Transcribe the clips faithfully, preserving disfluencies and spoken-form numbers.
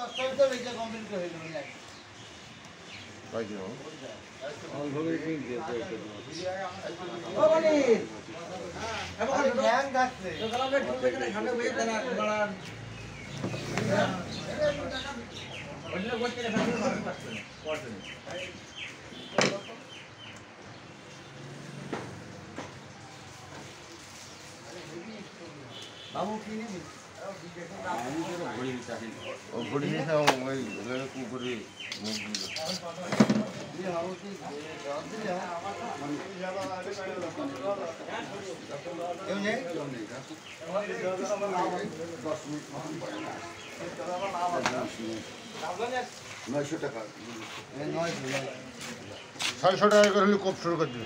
বাবু কি নিবি ও ঘুরি নিয়ে ওই ঘুরি মুখ নয়শো টাকা ছয়শো টাকা করে হলে কোপ শুরু করে দিবে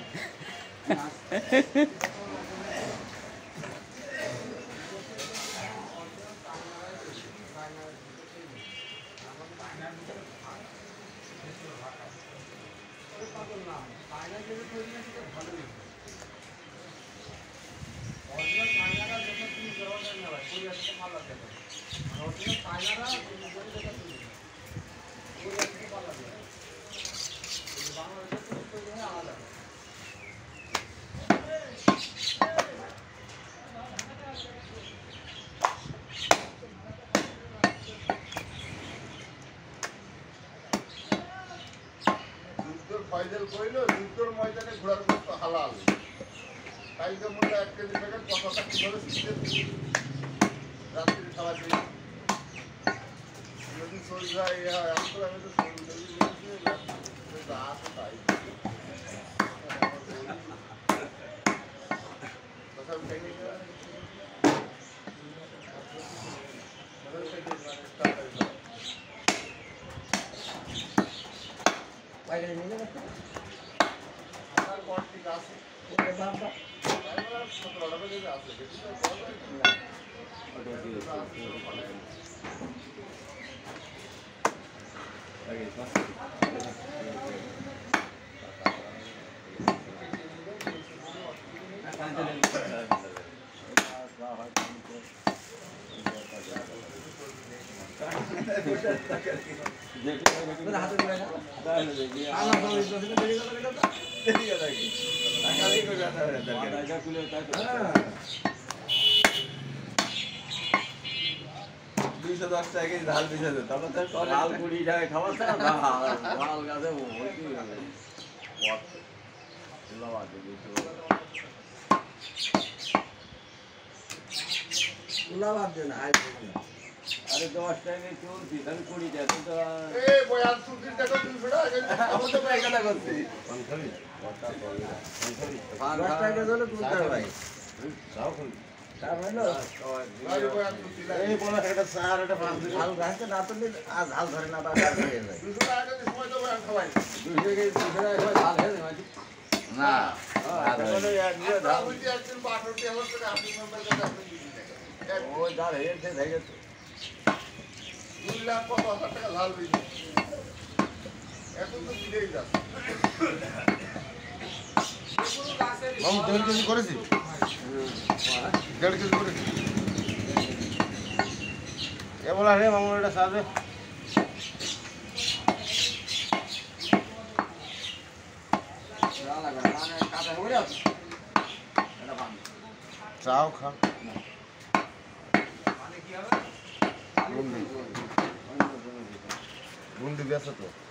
ফাইনাল কইলো দুটোর ময়দানে ঘোড়ার মতো হালাল কালকে মনে এক কেজি প্যাকেট কথা কিভাবে শিখতে রাত্রি খাওয়া যাই যদি শরীর হয় আমি তো আমি তো শরীর আসে তাই কথা ভেঙে বাইরে নিয়ে যাবে আর কোন ঠিক আছে ওকে বাবা সতেরো টাকা দিয়ে আছে বেশি তো দুইশো দশ টাকা কেজি ধান দিয়েছে তখন তো লাল কুড়ি টাকায় খাবার লাল গাছে উলাবাদ দেন আয় আরে দশ টাকায় চলছি তাহলে কুড়ি টাকা তো এই বয়ান সুতির দেখো দুশো টাকা আমার তো পায়খানা করছি দশ টাকা ধরে তুলতে হবে ভাই এই বলা একটা চার একটা পাঁচ ঝাল গাছকে না তুললে আর ঝাল ধরে না বা গাছ হয়ে যায় দুশো টাকা যদি সময় দেবো আমি খাওয়াই দুইশো কেজি দুশো টাকা করে ধান খেয়ে মাঝি না ধান একদিন বাষট্টি হাজার টাকা আপনি মেম্বার কাছে আপনি দিদি দেখেন ও ধান হয়েছে দেখে দুই লাখ কত হাজার টাকা ঝাল দিয়েছে এখন তো দিলেই যাচ্ছে মামু দেড় কেজি করেছি দেড় কেজি করেছি এ বলা রে মামু এটা সাজে চাও খা গুন্ডি গুন্ডি বেসো তো